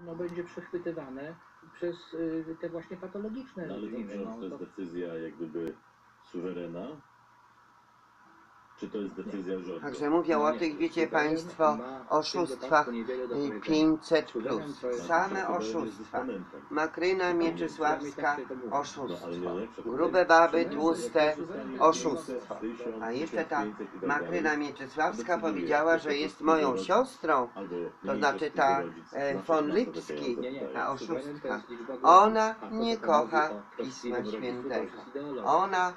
no, będzie przechwytywane przez te właśnie patologiczne ale reżimy. dobrze, to jest decyzja jak gdyby suwerena? Czy to jest decyzja rządu? Także mówią o tych, wiecie Państwo, oszustwach 500 plus. Same oszustwa. Makryna Mieczysławska, oszustwo. Grube baby, tłuste, oszustwo. A jeszcze ta Makryna Mieczysławska powiedziała, że jest moją siostrą, to znaczy ta von Lipski, ta oszustka. Ona nie kocha Pisma Świętego. Ona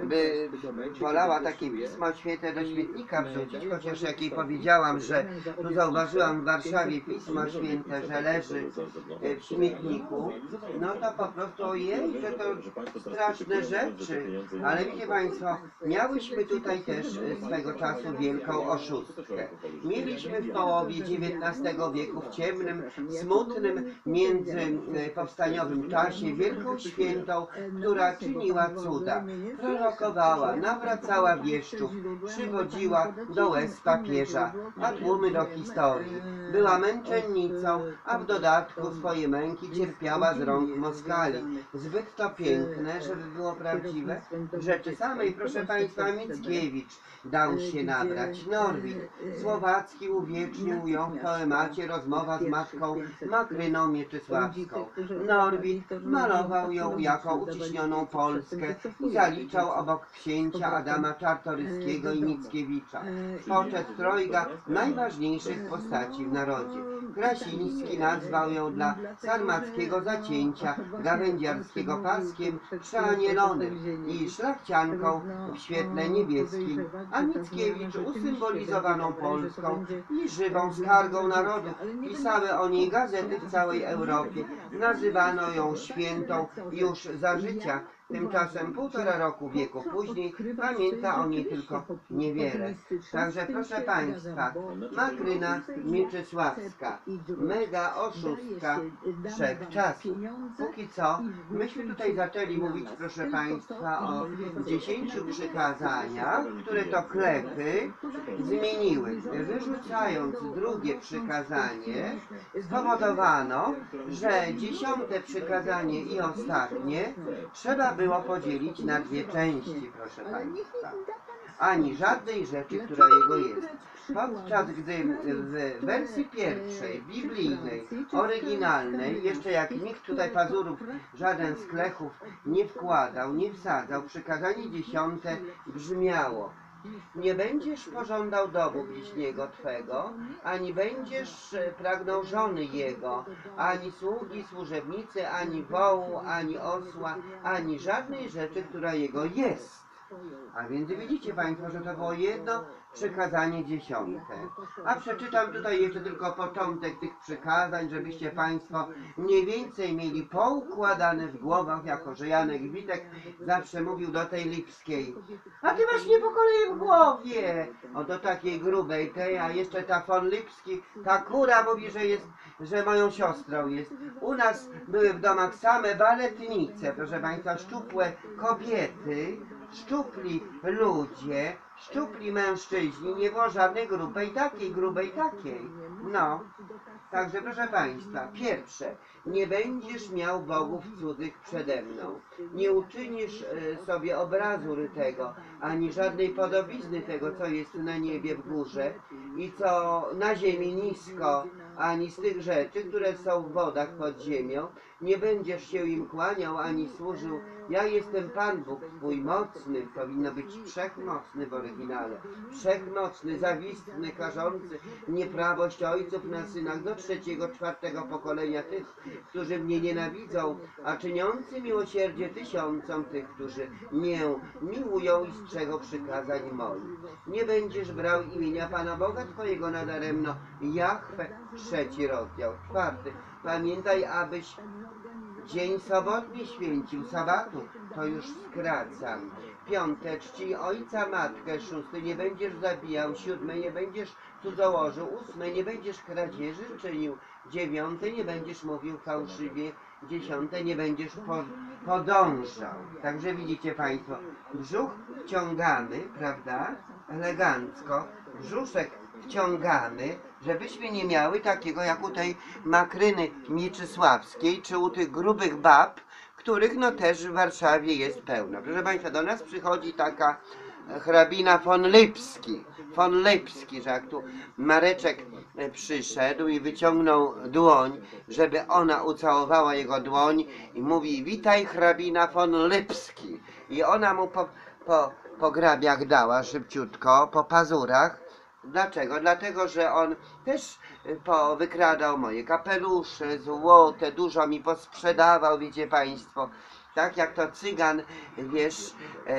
by wolała takie Pismo Święte do śmietnika wrzucić, chociaż jak jej powiedziałam, że tu zauważyłam w Warszawie Pismo Święte, że leży w śmietniku, no to po prostu ojej, że to straszne rzeczy. Ale wiecie Państwo, miałyśmy tutaj też swego czasu wielką oszustkę. Mieliśmy w połowie XIX wieku, w ciemnym, smutnym, międzypowstaniowym czasie wielką świętą, która czyniła cuda, prorokowała, nawracała wieszczów, przywodziła do łez papieża, a tłumy do historii. Była męczennicą, a w dodatku swoje męki cierpiała z rąk Moskali. Zbyt to piękne, żeby było prawdziwe. W rzeczy samej, proszę Państwa, Mickiewicz dał się nabrać. Norwid Słowacki uwiecznił ją w poemacie Rozmowa z matką Makryną Mieczysławską. Norwid malował ją jako uciśnioną Polskę i zaliczał obok księcia Adama Czartoryskiego i Mickiewicza poczet trojga najważniejszych postaci w narodzie. Krasiński nazwał ją dla sarmackiego zacięcia gawędziarskiego paskiem przeanielonym i szlachcianką w świetle niebieskim, a Mickiewicz usymbolizowaną Polską i żywą skargą narodu. Pisały o niej gazety w całej Europie. Nazywano ją świętą już za życia. Tymczasem 1,5 roku wieku później pamięta o niej tylko niewiele. Także proszę Państwa, Makryna Mieczysławska, mega oszustka wszechczasów. Póki co, myśmy tutaj zaczęli mówić, proszę Państwa, o 10 przykazaniach, które to klepy zmieniły. Wyrzucając drugie przykazanie, spowodowano, że 10. przykazanie i ostatnie trzeba było podzielić na 2 części, proszę Państwa. Ani żadnej rzeczy, która jego jest. Podczas gdy w wersji pierwszej, biblijnej, oryginalnej, jeszcze jak nikt tutaj pazurów, żaden z klechów nie wkładał, nie wsadzał, przykazanie 10 brzmiało: nie będziesz pożądał domu bliźniego Twego, ani będziesz pragnął żony jego, ani sługi, służebnicy, ani wołu, ani osła, ani żadnej rzeczy, która jego jest. A więc widzicie Państwo, że to było jedno przykazanie 10. A przeczytam tutaj jeszcze tylko początek tych przykazań, żebyście Państwo mniej więcej mieli poukładane w głowach, jako że Janek Witek zawsze mówił do tej Lipskiej: a ty masz nie po kolei w głowie. O, do takiej grubej tej, a jeszcze ta von Lipski, ta kura mówi, że moją siostrą jest. U nas były w domach same baletnice, proszę Państwa, szczupłe kobiety, szczupli ludzie, szczupli mężczyźni, nie było żadnej grubej takiej. No, także proszę Państwa, pierwsze, nie będziesz miał bogów cudzych przede mną. Nie uczynisz sobie obrazu rytego, ani żadnej podobizny tego, co jest na niebie w górze i co na ziemi nisko, ani z tych rzeczy, które są w wodach pod ziemią. Nie będziesz się im kłaniał, ani służył. Ja jestem Pan Bóg twój, mocny, powinno być wszechmocny w oryginale, wszechmocny, zawistny, karzący nieprawość ojców na synach do 3., 4. pokolenia tych, którzy mnie nienawidzą, a czyniący miłosierdzie tysiącom tych, którzy mię miłują i strzegą przykazań moich. Nie będziesz brał imienia Pana Boga twojego nadaremno. Jahwe, 3. rozdział, 4. Pamiętaj, abyś dzień sobotni święcił, sabatu, to już skracam. 5. czcij ojca, matkę. 6. nie będziesz zabijał. 7. nie będziesz cudzołożył. 8. nie będziesz kradzieży czynił. 9. nie będziesz mówił fałszywie. 10. nie będziesz podążał. Także widzicie Państwo, brzuch wciągamy, prawda, elegancko, brzuszek wciągamy, żebyśmy nie miały takiego jak u tej Makryny Mieczysławskiej, czy u tych grubych bab, których no też w Warszawie jest pełno. Proszę Państwa, do nas przychodzi taka hrabina von Lipski, że jak tu Mareczek przyszedł i wyciągnął dłoń, żeby ona ucałowała jego dłoń i mówi: witaj hrabina von Lipski. I ona mu po grabiach dała szybciutko, po pazurach. Dlaczego? Dlatego, że on też wykradał moje kapelusze, złote, dużo mi posprzedawał, wiecie Państwo. Tak jak to cygan, wiesz,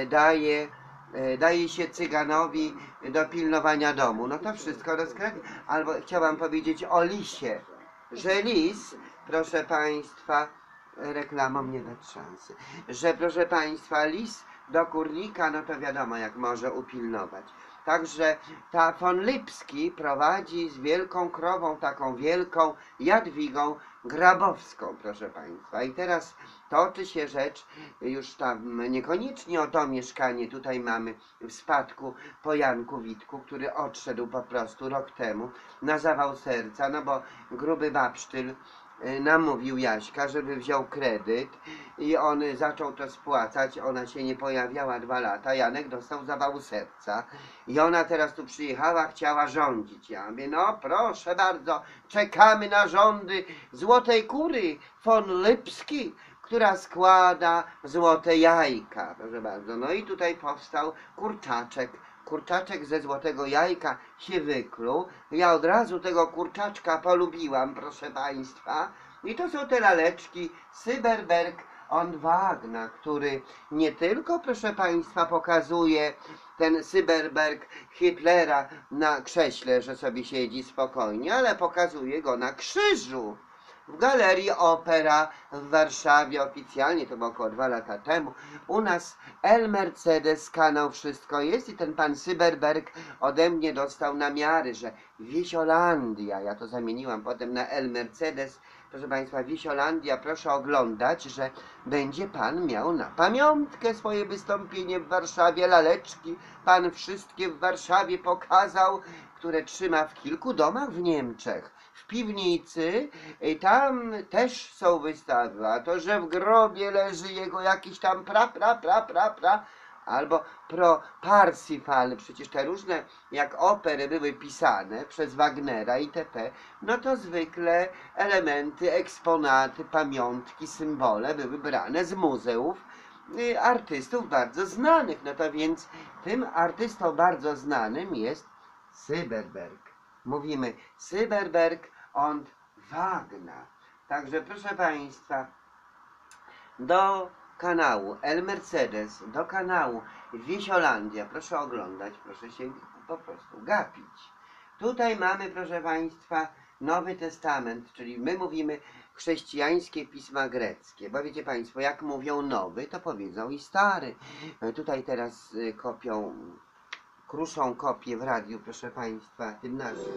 daje się cyganowi do pilnowania domu. No to wszystko rozkradnie. Albo chciałam powiedzieć o lisie, że lis, proszę Państwa, reklamą nie dać szansy, że proszę Państwa, lis do kurnika, no to wiadomo jak może upilnować. Także ta von Lipski prowadzi z wielką krową, taką wielką Jadwigą Grabowską, proszę Państwa. I teraz toczy się rzecz już tam niekoniecznie o to mieszkanie. Tutaj mamy w spadku po Janku Witku, który odszedł po prostu rok temu na zawał serca, no bo gruby babsztyl namówił Jaśka, żeby wziął kredyt i on zaczął to spłacać. Ona się nie pojawiała 2 lata, Janek dostał zawału serca i ona teraz tu przyjechała, chciała rządzić. Ja mówię, no proszę bardzo, czekamy na rządy złotej kury von Lipski, która składa złote jajka, proszę bardzo. No i tutaj powstał kurczaczek. Kurczaczek ze złotego jajka się wykluł. Ja od razu tego kurczaczka polubiłam, proszę Państwa. I to są te laleczki Syberberg und Wagner, który nie tylko, proszę Państwa, pokazuje ten Syberberg Hitlera na krześle, że sobie siedzi spokojnie, ale pokazuje go na krzyżu. W Galerii Opera w Warszawie oficjalnie, to było około 2 lata temu, u nas El Mercedes kanał Wszystko Jest i ten pan Syberberg ode mnie dostał namiary, że Wiesiolandia, ja to zamieniłam potem na El Mercedes, proszę Państwa, Wiesiolandia, proszę oglądać, że będzie pan miał na pamiątkę swoje wystąpienie w Warszawie, laleczki, pan wszystkie w Warszawie pokazał, które trzyma w kilku domach w Niemczech. W piwnicy, tam też są wystawy, a to, że w grobie leży jego jakiś tam albo Parsifal, przecież te różne jak opery były pisane przez Wagnera itp., no to zwykle elementy, eksponaty, pamiątki, symbole były brane z muzeów artystów bardzo znanych. No to więc tym artystą bardzo znanym jest Syberberg. Mówimy Syberberg und Wagner. Także proszę Państwa, do kanału El Mercedes, do kanału Wiesiolandia, proszę oglądać, proszę się po prostu gapić. Tutaj mamy, proszę Państwa, Nowy Testament, czyli my mówimy chrześcijańskie pisma greckie, bo wiecie Państwo, jak mówią nowy, to powiedzą i stary. Tutaj teraz kruszą kopię w radiu, proszę Państwa, tym naszym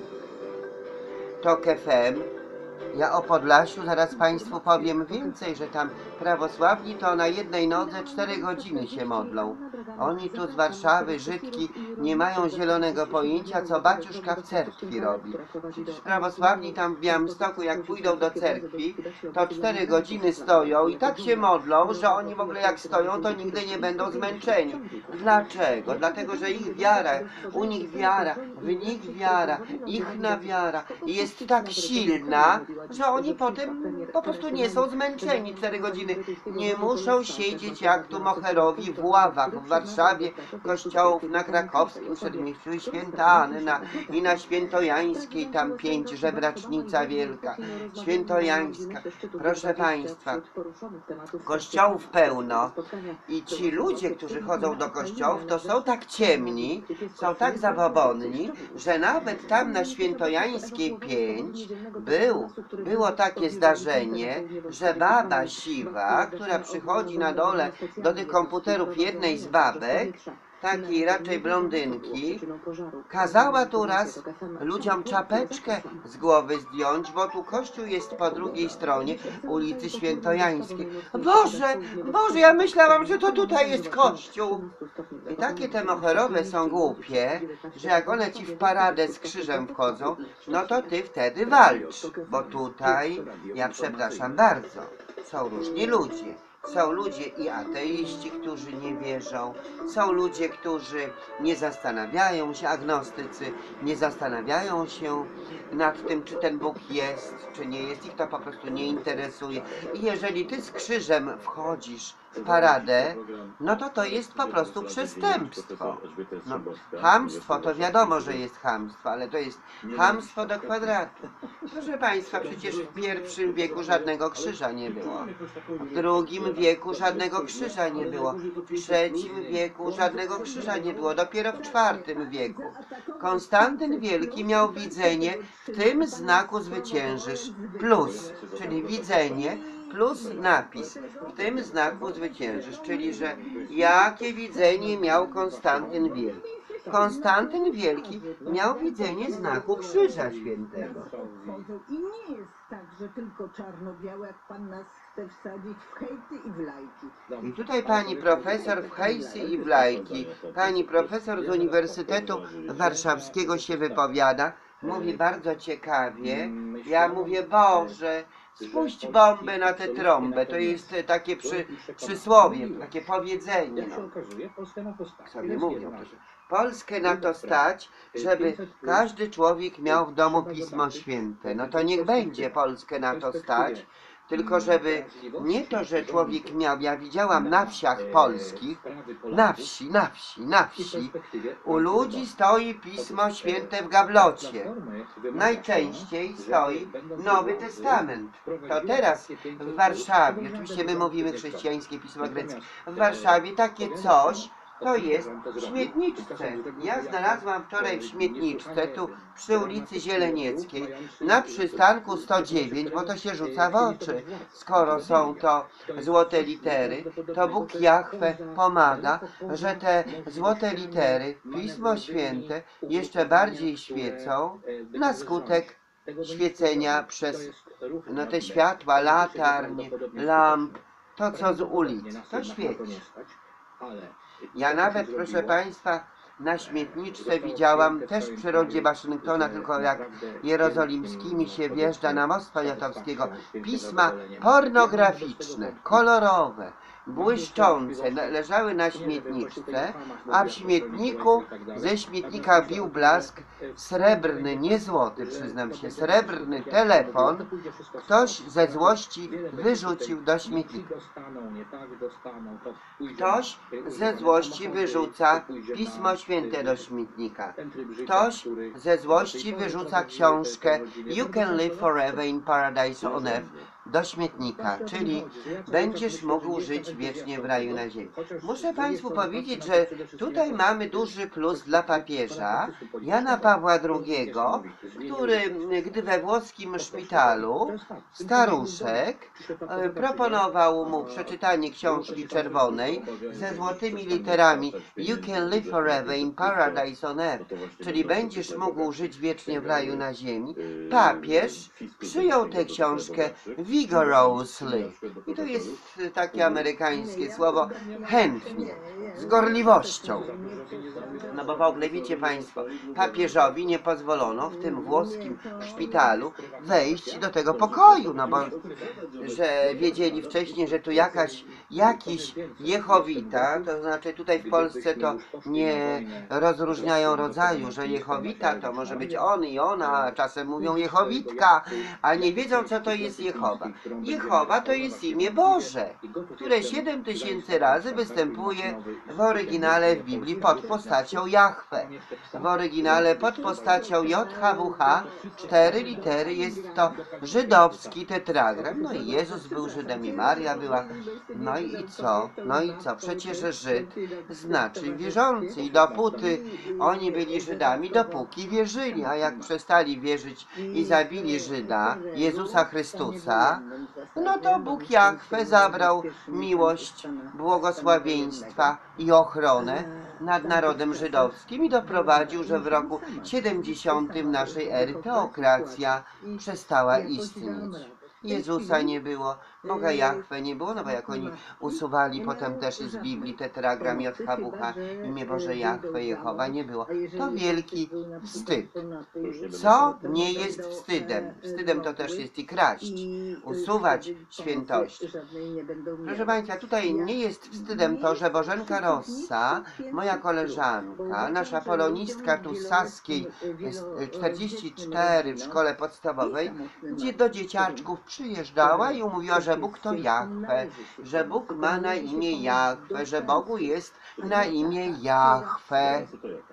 TOK FM. Ja o Podlasiu zaraz Państwu powiem więcej, że tam prawosławni to na jednej nodze 4 godziny się modlą. Oni tu z Warszawy, Żydki, nie mają zielonego pojęcia, co baciuszka w cerkwi robi. Prawosławni tam w Białymstoku, jak pójdą do cerkwi, to 4 godziny stoją i tak się modlą, że oni w ogóle jak stoją, to nigdy nie będą zmęczeni. Dlaczego? Dlatego, że ich wiara, u nich wiara, w nich wiara, ichna wiara jest tak silna, że oni potem po prostu nie są zmęczeni 4 godziny. Nie muszą siedzieć jak tu moherowi w ławach w Warszawie, kościołów na Krakowskim, Przedmieściu Święta Anna i na Świętojańskiej, tam 5, Żebracznica Wielka, Świętojańska. Proszę Państwa, kościołów pełno i ci ludzie, którzy chodzą do kościołów, to są tak ciemni, są tak zabobonni, że nawet tam na Świętojańskiej 5 było takie zdarzenie, że baba siwa, która przychodzi na dole do tych komputerów jednej z babek takiej raczej blondynki, kazała tu raz ludziom czapeczkę z głowy zdjąć, bo tu kościół jest po drugiej stronie ulicy Świętojańskiej. Boże, Boże, ja myślałam, że to tutaj jest kościół. I takie te moherowe są głupie, że jak one ci w paradę z krzyżem wchodzą, no to ty wtedy walcz, bo tutaj, ja przepraszam bardzo, są różni ludzie. Są ludzie i ateiści, którzy nie wierzą, są ludzie, którzy nie zastanawiają się, agnostycy, nie zastanawiają się nad tym, czy ten Bóg jest, czy nie jest, ich to po prostu nie interesuje. I jeżeli ty z krzyżem wchodzisz w paradę, no to to jest po prostu przestępstwo. No, chamstwo to wiadomo, że jest chamstwo, ale to jest chamstwo do kwadratu. Proszę Państwa, przecież w I wieku żadnego krzyża nie było. W II wieku żadnego krzyża nie było. W III wieku żadnego krzyża nie było. Dopiero w IV wieku. Konstantyn Wielki miał widzenie, w tym znaku zwyciężysz, plus, czyli widzenie, plus napis, w tym znaku zwyciężysz, czyli że jakie widzenie miał Konstantyn Wielki? Konstantyn Wielki miał widzenie znaku Krzyża Świętego. I nie jest tak, że tylko czarno-białe, jak pan nas chce wsadzić w hejty i w lajki. I tutaj pani profesor w hejsy i w lajki, pani profesor z Uniwersytetu Warszawskiego się wypowiada, mówi bardzo ciekawie. Ja mówię, Boże, spuść bombę na tę trąbę. To jest takie przysłowie, takie powiedzenie. No. Sobie mówią, proszę. Polskę na to stać, żeby każdy człowiek miał w domu Pismo Święte. No to niech będzie Polskę na to stać. Tylko żeby nie to, że człowiek miał, ja widziałam na wsiach polskich, na wsi, u ludzi stoi Pismo Święte w gablocie. Najczęściej stoi Nowy Testament. To teraz w Warszawie, oczywiście my mówimy chrześcijańskie Pismo Greckie, w Warszawie takie coś to jest w śmietniczce. Ja znalazłam wczoraj w śmietniczce, tu przy ulicy Zielenieckiej, na przystanku 109, bo to się rzuca w oczy. Skoro są to złote litery, to Bóg Jahwe pomaga, że te złote litery, Pismo Święte, jeszcze bardziej świecą na skutek świecenia przez no, te światła, latarnie, lamp, to co z ulic, to świeci. Ja nawet, proszę Państwa, na śmietniczce widziałam, też w przyrodzie Waszyngtona, tylko jak jerozolimskimi się wjeżdża na most Poniatowskiego, pisma pornograficzne, kolorowe, błyszczące, leżały na śmietniczce, a w śmietniku, ze śmietnika bił blask srebrny, nie złoty, przyznam się, srebrny telefon, ktoś ze złości wyrzucił do śmietnika. Ktoś ze złości wyrzuca Pismo Święte do śmietnika. Ktoś ze złości wyrzuca książkę You Can Live Forever in Paradise on Earth do śmietnika, czyli będziesz mógł żyć wiecznie w raju na ziemi. Muszę Państwu powiedzieć, że tutaj mamy duży plus dla papieża Jana Pawła II, który, gdy we włoskim szpitalu staruszek proponował mu przeczytanie książki czerwonej ze złotymi literami You Can Live Forever in Paradise on Earth, czyli będziesz mógł żyć wiecznie w raju na ziemi, papież przyjął tę książkę vigorously. I to jest takie amerykańskie słowo chętnie, z gorliwością. No bo w ogóle wiecie Państwo, papieżowi nie pozwolono w tym włoskim szpitalu wejść do tego pokoju, no bo że wiedzieli wcześniej, że tu jakiś jehowita, to znaczy tutaj w Polsce to nie rozróżniają rodzaju, że jehowita to może być on i ona, a czasem mówią jehowitka, a nie wiedzą co to jest Jehowa. Jehowa to jest imię Boże, które 7000 razy występuje w oryginale w Biblii pod postacią Jahwe. W oryginale pod postacią JHWH 4 litery, jest to żydowski tetragram. No i Jezus był Żydem i Maria była. No i co? No i co? Przecież Żyd znaczy wierzący i dopóty oni byli Żydami, dopóki wierzyli, a jak przestali wierzyć i zabili Żyda, Jezusa Chrystusa, no to Bóg Jahwe zabrał miłość, błogosławieństwa i ochronę nad narodem żydowskim i doprowadził, że w roku 70 naszej ery teokracja przestała istnieć. Jezusa nie było, Boga Jahwe nie było, no bo jak oni usuwali potem też z Biblii tetragram JHWH, imię Boże Jahwe, Jehowa nie było. To wielki wstyd. Co nie jest wstydem? Wstydem to też jest i kraść, usuwać świętości. Proszę Państwa, tutaj nie jest wstydem to, że Bożenka Rossa, moja koleżanka, nasza polonistka tu z Saskiej 44 w szkole podstawowej, gdzie do dzieciaczków przyjeżdżała i mówiła, że Bóg to Jahwe, że Bóg ma na imię Jahwe, że Bogu jest na imię Jahwe.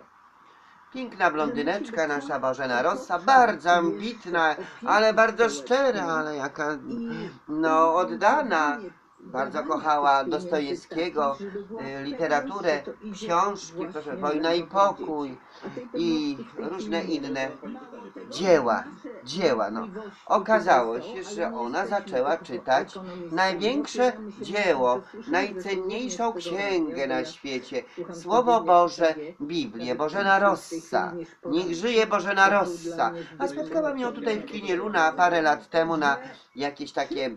Piękna blondyneczka, nasza Bożena Rossa, bardzo ambitna, ale bardzo szczera, ale jaka, no, oddana. Bardzo kochała Dostojewskiego, literaturę, książki, proszę, Wojna i Pokój i różne inne dzieła. No. Okazało się, że ona zaczęła czytać największe dzieło, najcenniejszą księgę na świecie, Słowo Boże, Biblię, Bożena Rossa. Niech żyje Bożena Rossa. A spotkałam ją tutaj w kinie Luna parę lat temu na jakieś takie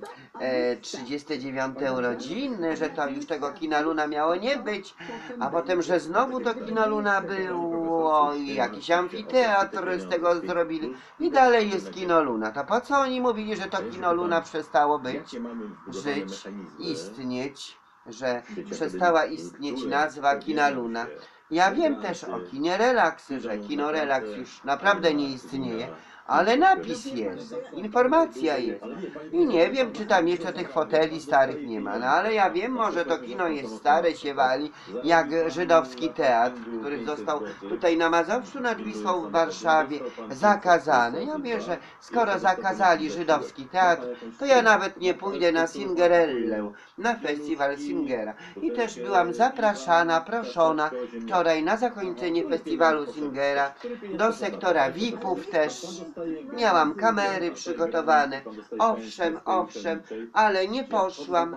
39 urodziny, że to już tego kina Luna miało nie być, a potem, że znowu to kino Luna było i jakiś amfiteatr z tego zrobili i dalej jest kino Luna. To po co oni mówili, że to kino Luna przestało być, żyć, istnieć, że przestała istnieć nazwa kina Luna? Ja wiem też o kinie Relax, że kino Relax już naprawdę nie istnieje, ale napis jest, informacja jest. I nie wiem, czy tam jeszcze tych foteli starych nie ma, no ale ja wiem, może to kino jest stare, się wali, jak żydowski teatr, który został tutaj na Mazowszu nad Wisłą w Warszawie zakazany. Ja wiem, że skoro zakazali żydowski teatr, to ja nawet nie pójdę na Singerellę, na festiwal Singera. I też byłam zapraszana, proszona wczoraj na zakończenie festiwalu Singera do sektora VIP-ów też. Miałam kamery przygotowane, owszem, ale nie poszłam,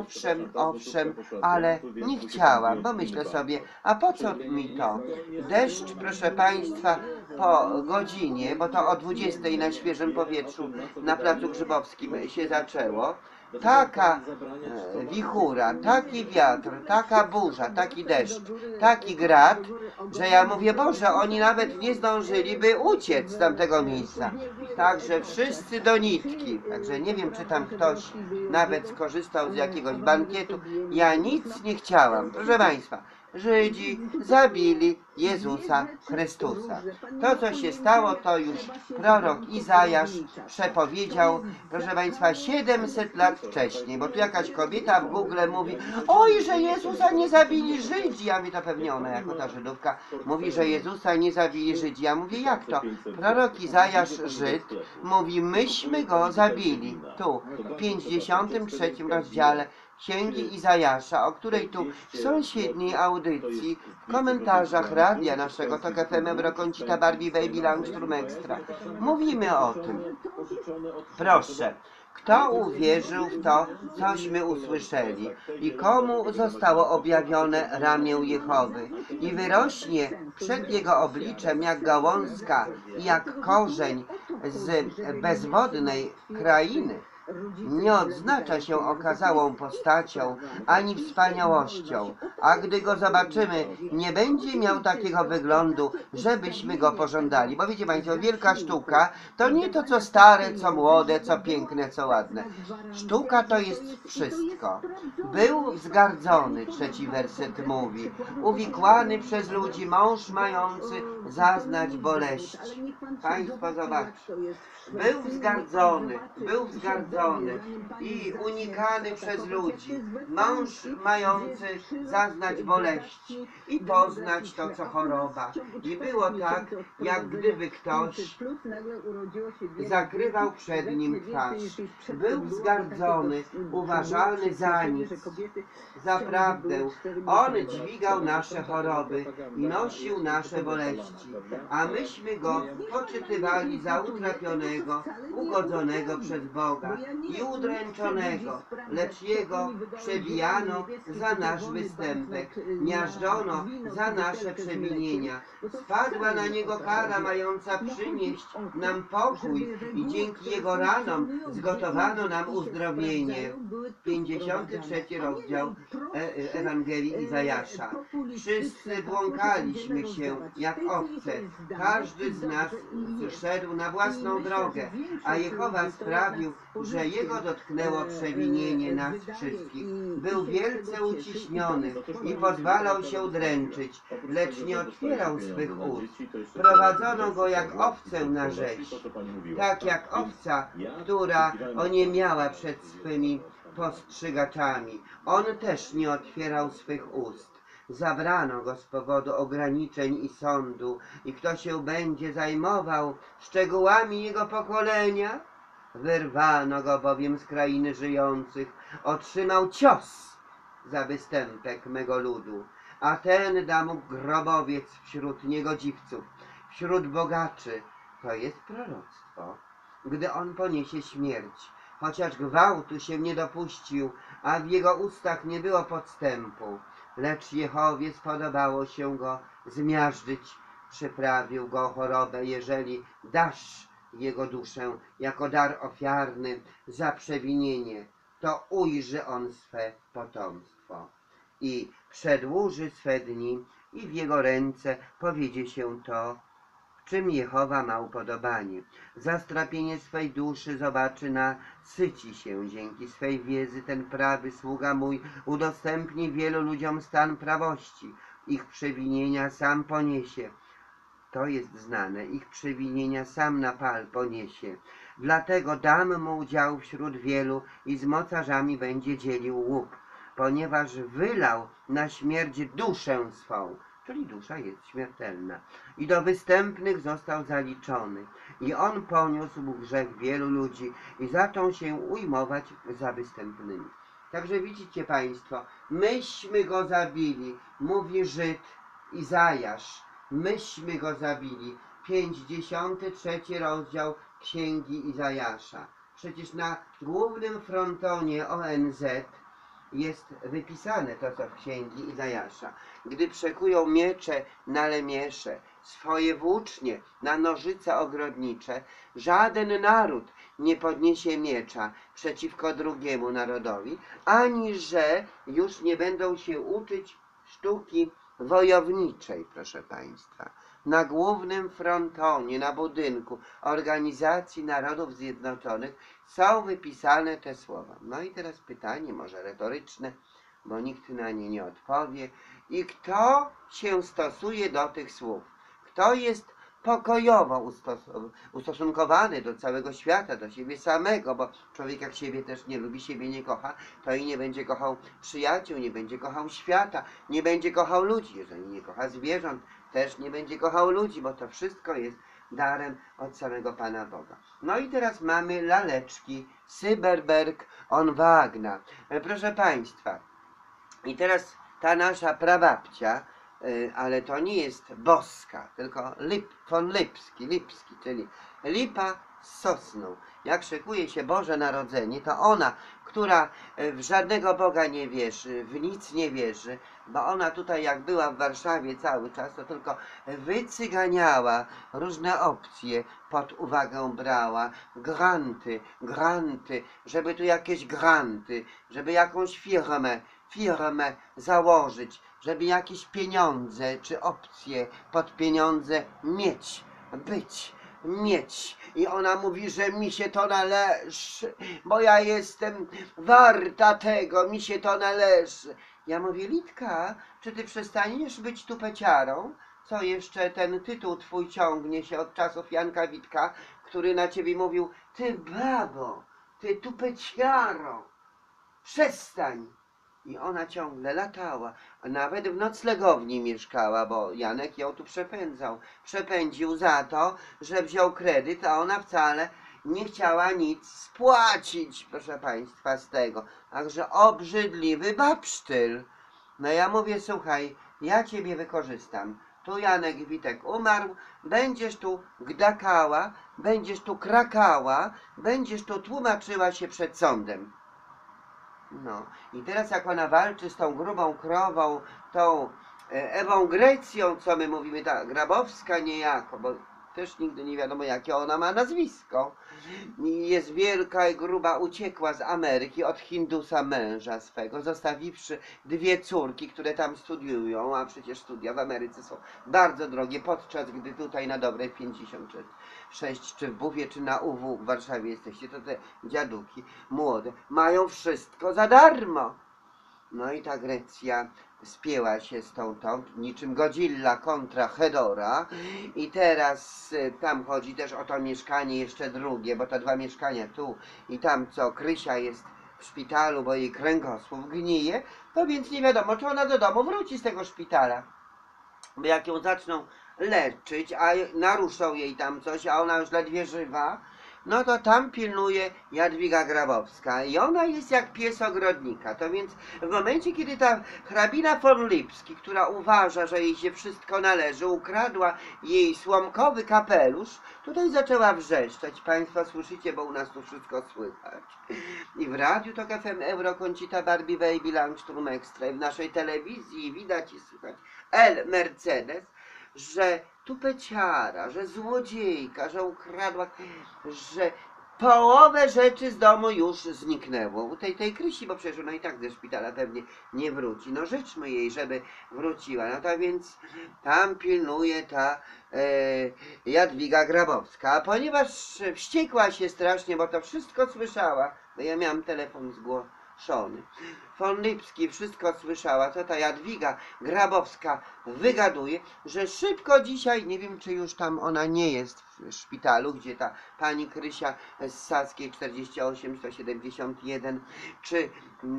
owszem, ale nie chciałam, bo myślę sobie, a po co mi to? Deszcz, proszę Państwa, po godzinie, bo to o 20 na świeżym powietrzu na Placu Grzybowskim się zaczęło, taka wichura, taki wiatr, taka burza, taki deszcz, taki grad, że ja mówię, Boże, oni nawet nie zdążyliby uciec z tamtego miejsca. Także wszyscy do nitki. Także nie wiem, czy tam ktoś nawet skorzystał z jakiegoś bankietu. Ja nic nie chciałam. Proszę Państwa, Żydzi zabili Jezusa Chrystusa. To, co się stało, to już prorok Izajasz przepowiedział, proszę Państwa, 700 lat wcześniej, bo tu jakaś kobieta w Google mówi, oj, że Jezusa nie zabili Żydzi. Ja mówię, to pewnie ona, jako ta Żydówka, mówi, że Jezusa nie zabili Żydzi. Ja mówię, jak to? Prorok Izajasz, Żyd, mówi, myśmy go zabili. Tu, w 53 rozdziale Księgi Izajasza, o której tu w sąsiedniej audycji, w komentarzach radia naszego TOK FM Eurokącita Barbie Baby Langstrom Extra mówimy o tym. Proszę, kto uwierzył w to, cośmy usłyszeli i komu zostało objawione ramię Jehowy i wyrośnie przed jego obliczem jak gałązka i jak korzeń z bezwodnej krainy. Nie odznacza się okazałą postacią, ani wspaniałością, a gdy go zobaczymy, nie będzie miał takiego wyglądu, żebyśmy go pożądali. Bo wiecie Państwo, wielka sztuka to nie to, co stare, co młode, co piękne, co ładne. Sztuka to jest wszystko. Był wzgardzony, trzeci werset mówi, uwikłany przez ludzi, mąż mający zaznać boleści. Państwo zobaczcie. Był wzgardzony i unikany przez ludzi, mąż mający zaznać boleści i poznać to, co choroba. I było tak, jak gdyby ktoś zakrywał przed nim twarz. Był wzgardzony, uważany za nic, za prawdę. On dźwigał nasze choroby i nosił nasze boleści, a myśmy go poczytywali za utrapionego, ugodzonego przez Boga. i udręczonego, lecz jego przebijano za nasz występek, miażdżono za nasze przewinienia. Spadła na niego kara mająca przynieść nam pokój i dzięki jego ranom zgotowano nam uzdrowienie. 53 rozdział Ewangelii Izajasza. Wszyscy błąkaliśmy się jak owce, każdy z nas szedł na własną drogę, a Jehowa sprawił, że jego dotknęło przewinienie nas wszystkich. Był wielce uciśniony i pozwalał się dręczyć, lecz nie otwierał swych ust. Prowadzono go jak owcę na rzeź, tak jak owca, która oniemiała przed swymi postrzygaczami. On też nie otwierał swych ust. Zabrano go z powodu ograniczeń i sądu. I kto się będzie zajmował szczegółami jego pokolenia? Wyrwano go bowiem z krainy żyjących. Otrzymał cios za występek mego ludu. A ten da mu grobowiec wśród niegodziwców, wśród bogaczy. To jest proroctwo. Gdy on poniesie śmierć, chociaż gwałtu się nie dopuścił, a w jego ustach nie było podstępu, lecz Jehowie spodobało się go zmiażdżyć, przyprawił go o chorobę. Jeżeli dasz jego duszę jako dar ofiarny za przewinienie, to ujrzy on swe potomstwo i przedłuży swe dni i w jego ręce powiedzie się to, w czym Jehowa ma upodobanie. Za strapienie swej duszy zobaczy, nasyci się. Dzięki swej wiedzy ten prawy sługa mój udostępni wielu ludziom stan prawości. Ich przewinienia sam poniesie. To jest znane. Ich przewinienia sam na pal poniesie. Dlatego dam mu udział wśród wielu i z mocarzami będzie dzielił łup, ponieważ wylał na śmierć duszę swą. Czyli dusza jest śmiertelna. I do występnych został zaliczony. I on poniósł grzech wielu ludzi i zaczął się ujmować za występnymi. Także widzicie Państwo, myśmy go zabili, mówi Żyd Izajasz. Myśmy go zabili. 53 rozdział Księgi Izajasza. Przecież na głównym frontonie ONZ jest wypisane to, co w Księgi Izajasza. Gdy przekują miecze na lemiesze, swoje włócznie na nożyce ogrodnicze, żaden naród nie podniesie miecza przeciwko drugiemu narodowi, ani że już nie będą się uczyć sztuki wojowniczej, proszę Państwa. Na głównym frontonie, na budynku Organizacji Narodów Zjednoczonych są wypisane te słowa. No i teraz pytanie, może retoryczne, bo nikt na nie nie odpowie. I kto się stosuje do tych słów? Kto jest pokojowo ustosunkowany do całego świata, do siebie samego, bo człowiek jak siebie też nie lubi, siebie nie kocha, to i nie będzie kochał przyjaciół, nie będzie kochał świata, nie będzie kochał ludzi. Jeżeli nie kocha zwierząt, też nie będzie kochał ludzi, bo to wszystko jest darem od samego Pana Boga. No i teraz mamy laleczki Syberberg on Wagner. Proszę Państwa, i teraz ta nasza prababcia, ale to nie jest boska, tylko von Lipski, czyli lipa z sosną. Jak szykuje się Boże Narodzenie, to ona, która w żadnego Boga nie wierzy, w nic nie wierzy, bo ona tutaj jak była w Warszawie cały czas, to tylko wycyganiała różne opcje, pod uwagę brała, granty, żeby tu jakieś granty, żeby jakąś firmę założyć, żeby jakieś pieniądze czy opcje pod pieniądze mieć. I ona mówi, że mi się to należy, bo ja jestem warta tego, mi się to należy. Ja mówię, Litka, czy ty przestaniesz być tupeciarą? Co jeszcze ten tytuł twój ciągnie się od czasów Janka Witka, który na ciebie mówił, ty babo, ty tupeciaro, przestań. I ona ciągle latała, a nawet w noclegowni mieszkała, bo Janek ją tu przepędził za to, że wziął kredyt, a ona wcale nie chciała nic spłacić, proszę Państwa, z tego. Także obrzydliwy babsztyl. No ja mówię, słuchaj, ja ciebie wykorzystam. tu Janek Witek umarł, będziesz tu gdakała, będziesz tu krakała, będziesz tu tłumaczyła się przed sądem. No i teraz jak ona walczy z tą grubą krową, tą Ewą Grecją, co my mówimy, ta Grabowska niejako, bo też nigdy nie wiadomo jakie ona ma nazwisko. Jest wielka i gruba, uciekła z Ameryki od Hindusa męża swego, zostawiwszy 2 córki, które tam studiują, a przecież studia w Ameryce są bardzo drogie, podczas gdy tutaj na dobre 56, czy w Buwie, czy na UW w Warszawie jesteście, to te dziaduki młode mają wszystko za darmo. No i ta Grecja spięła się z tą niczym Godzilla kontra Hedora i teraz tam chodzi też o to mieszkanie jeszcze drugie, bo to 2 mieszkania tu i tam, co Krysia jest w szpitalu, bo jej kręgosłup gnije, to więc nie wiadomo, czy ona do domu wróci z tego szpitala. Bo jak ją zaczną leczyć, a naruszą jej tam coś, a ona już ledwie żywa, no to tam pilnuje Jadwiga Grabowska i ona jest jak pies ogrodnika. To więc w momencie, kiedy ta hrabina von Lipski, która uważa, że jej się wszystko należy, ukradła jej słomkowy kapelusz, tutaj zaczęła wrzeszczeć. Państwo słyszycie, bo u nas tu wszystko słychać. I w radiu to FM Euro Concita Barbie Baby Langstrom Extra i w naszej telewizji widać i słychać El Mercedes, że tupeciara, że złodziejka, że ukradła, że połowę rzeczy z domu już zniknęło. U tej Krysi, bo przecież ona i tak ze szpitala pewnie nie wróci. No życzmy jej, żeby wróciła. No to więc tam pilnuje ta Jadwiga Grabowska. A ponieważ wściekła się strasznie, bo to wszystko słyszała, bo ja miałam telefon zgłoszony. Von Lipski wszystko słyszała, co ta Jadwiga Grabowska wygaduje, że szybko dzisiaj, nie wiem czy już tam ona nie jest w szpitalu, gdzie ta pani Krysia z Saskiej 48-171, czy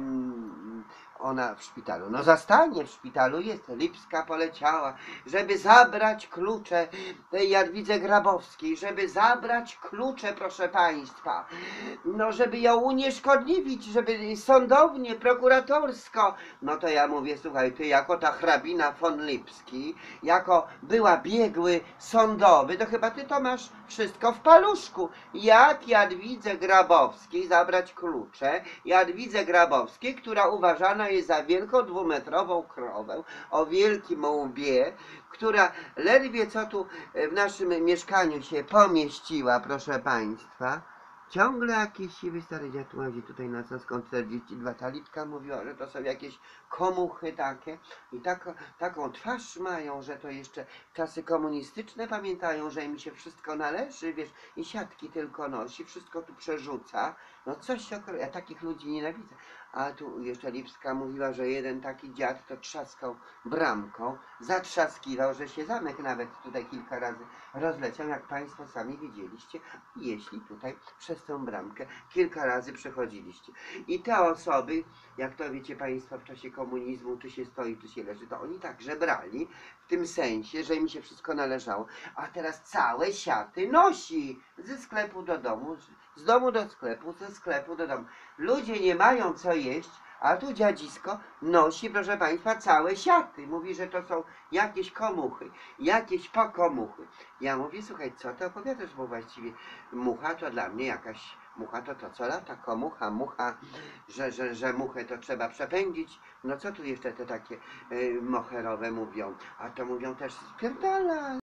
ona w szpitalu. No zastanie w szpitalu jest. Lipska poleciała, żeby zabrać klucze tej Jadwidze Grabowskiej, żeby zabrać klucze, proszę państwa. No żeby ją unieszkodliwić, żeby sądownie, prokuratorsko. No to ja mówię, słuchaj, ty jako ta hrabina von Lipski, jako była biegły sądowy, to chyba ty to masz wszystko w paluszku. Jak Jadwidze Grabowskiej zabrać klucze? Jadwidze Grabowskiej, która uważana jest za wielką 2-metrową krowę o wielkim łbie, która ledwie co tu w naszym mieszkaniu się pomieściła, proszę państwa. Ciągle jakieś siwy stary dziad łazi tutaj na Soską 42. Ta Litka mówiła, że to są jakieś komuchy takie i taką twarz mają, że to jeszcze czasy komunistyczne pamiętają, że im się wszystko należy, wiesz, i siatki tylko nosi, wszystko tu przerzuca. No coś się ja takich ludzi nienawidzę. A tu jeszcze Lipska mówiła, że jeden taki dziad to trzaskał bramką, zatrzaskiwał, że się zamek nawet tutaj kilka razy rozleciał, jak państwo sami widzieliście, jeśli tutaj przez tą bramkę kilka razy przechodziliście. I te osoby, jak to wiecie państwo w czasie komunizmu, czy się stoi, czy się leży, to oni także brali, w tym sensie, że im się wszystko należało, a teraz całe siaty nosi ze sklepu do domu, z domu do sklepu, ze sklepu do domu. Ludzie nie mają co jeść, a tu dziadzisko nosi, proszę państwa, całe siaty. Mówi, że to są jakieś komuchy, jakieś pokomuchy. Ja mówię, słuchaj, co ty opowiadasz, bo właściwie mucha to dla mnie jakaś, mucha to co lata, komucha, mucha, że muchę to trzeba przepędzić. No co tu jeszcze te takie moherowe mówią? A to mówią też spierdala.